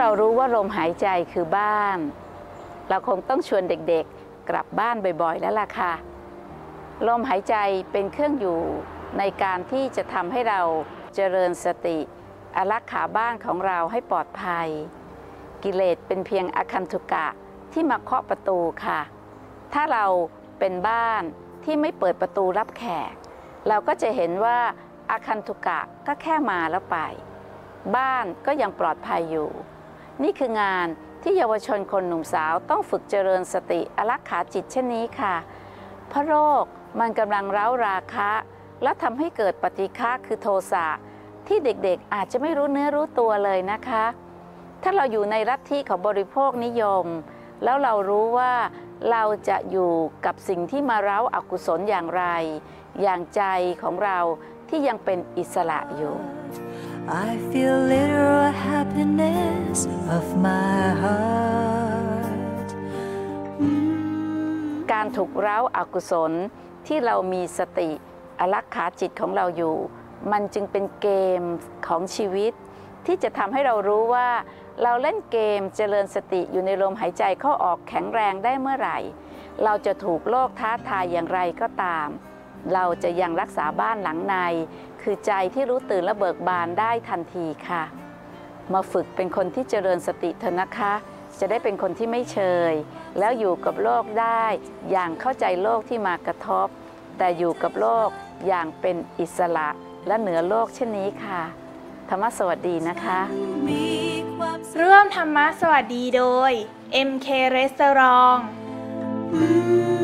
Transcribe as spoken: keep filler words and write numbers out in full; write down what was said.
เรารู้ว่าลมหายใจคือบ้านเราคงต้องชวนเด็กๆกลับบ้านบ่อยๆแล้วล่ะค่ะลมหายใจเป็นเครื่องอยู่ในการที่จะทำให้เราเจริญสติอารักขาบ้านของเราให้ปลอดภัยกิเลสเป็นเพียงอคันธุกะที่มาเคาะประตูค่ะถ้าเราเป็นบ้านที่ไม่เปิดประตูรับแขกเราก็จะเห็นว่าอคันธุกะก็แค่มาแล้วไปบ้านก็ยังปลอดภัยอยู่นี่คืองานที่เยาวชนคนหนุ่มสาวต้องฝึกเจริญสติอารักขาจิตเช่นนี้ค่ะเพราะโรคมันกำลังเร้าราคะและทำให้เกิดปฏิฆะคือโทสะที่เด็กๆอาจจะไม่รู้เนื้อรู้ตัวเลยนะคะถ้าเราอยู่ในลัทธิของบริโภคนิยมแล้วเรารู้ว่าเราจะอยู่กับสิ่งที่มาเร้าอกุศลอย่างไรอย่างใจของเราที่ยังเป็นอิสระอยู่ I feel literal happiness of my heart การถูกเร้าอกุศลที่เรามีสติอารักขาจิตของเราอยู่มันจึงเป็นเกมของชีวิตที่จะทำให้เรารู้ว่าเราเล่นเกมเจริญสติอยู่ในลมหายใจเข้าออกแข็งแรงได้เมื่อไหร่เราจะถูกโลกท้าทายอย่างไรก็ตามเราจะยังรักษาบ้านหลังในคือใจที่รู้ตื่นและเบิกบานได้ทันทีค่ะมาฝึกเป็นคนที่เจริญสติเถอะนะคะจะได้เป็นคนที่ไม่เชยแล้วอยู่กับโลกได้อย่างเข้าใจโลกที่มากระทบแต่อยู่กับโลกอย่างเป็นอิสระและเหนือโลกเช่นนี้ค่ะธรรมสวัสดีนะคะร่วมธรรมะสวัสดีโดย เอ็ม เค Restaurant